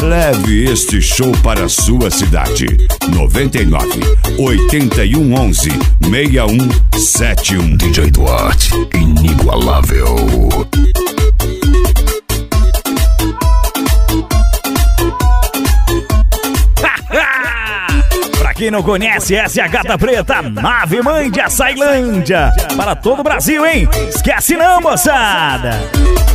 Leve este show para a sua cidade. 99 81 11 6171. DJ Duarth, inigualável. Pra quem não conhece, essa é a Gata Preta, nave mãe de Açailândia. Para todo o Brasil, hein? Esquece não, moçada!